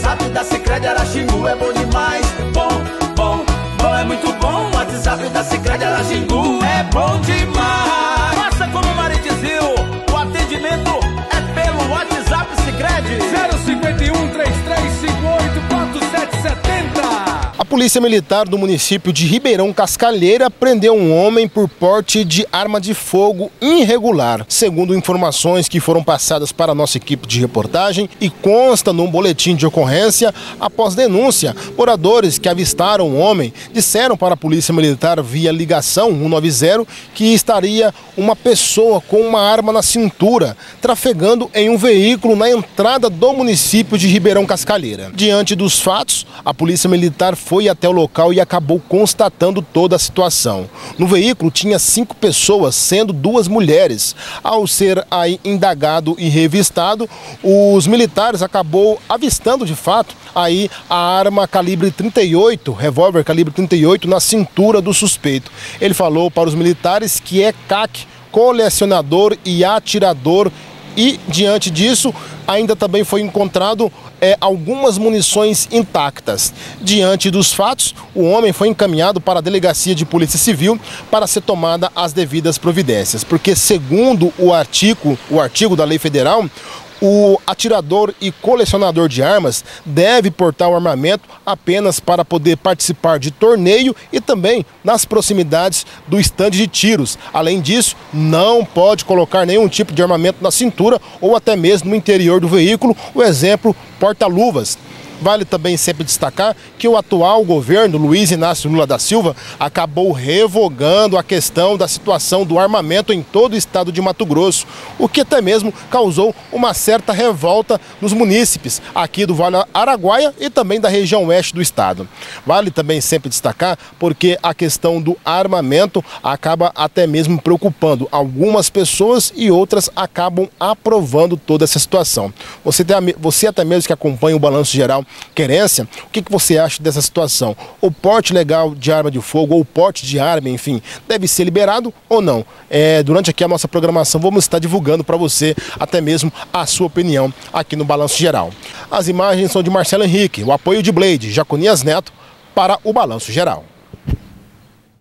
WhatsApp da Sicredi Araxingu é bom demais. Bom, é muito bom. O WhatsApp da Sicredi Araxingu é bom demais. Faça como o Maridizil, o atendimento é pelo WhatsApp Sicredi 051 3358 4770. A Polícia Militar do município de Ribeirão Cascalheira prendeu um homem por porte de arma de fogo irregular. Segundo informações que foram passadas para a nossa equipe de reportagem e consta num boletim de ocorrência, após denúncia, moradores que avistaram o homem disseram para a Polícia Militar via ligação 190 que estaria uma pessoa com uma arma na cintura, trafegando em um veículo na entrada do município de Ribeirão Cascalheira. Diante dos fatos, a Polícia Militar foi até o local e acabou constatando toda a situação. No veículo tinha 5 pessoas, sendo 2 mulheres. Ao ser aí indagado e revistado, os militares acabou avistando de fato aí a arma calibre 38, revólver calibre 38 na cintura do suspeito. Ele falou para os militares que é CAC, colecionador e atirador. E, diante disso, ainda também foi encontrado algumas munições intactas. Diante dos fatos, o homem foi encaminhado para a Delegacia de Polícia Civil para ser tomada as devidas providências. Porque, segundo o artigo da Lei Federal, o atirador e colecionador de armas deve portar o armamento apenas para poder participar de torneio e também nas proximidades do estande de tiros. Além disso, não pode colocar nenhum tipo de armamento na cintura ou até mesmo no interior do veículo, o exemplo, porta-luvas. Vale também sempre destacar que o atual governo, Luiz Inácio Lula da Silva, acabou revogando a questão da situação do armamento em todo o estado de Mato Grosso, o que até mesmo causou uma certa revolta nos munícipes aqui do Vale Araguaia e também da região oeste do estado. Vale também sempre destacar porque a questão do armamento acaba até mesmo preocupando algumas pessoas e outras acabam aprovando toda essa situação. Você até mesmo que acompanha o Balanço Geral Querência, o que você acha dessa situação? O porte legal de arma de fogo ou o porte de arma, enfim, deve ser liberado ou não? Durante aqui a nossa programação vamos estar divulgando para você até mesmo a sua opinião aqui no Balanço Geral. As imagens são de Marcelo Henrique, o apoio de Blade, Jaconias Neto para o Balanço Geral.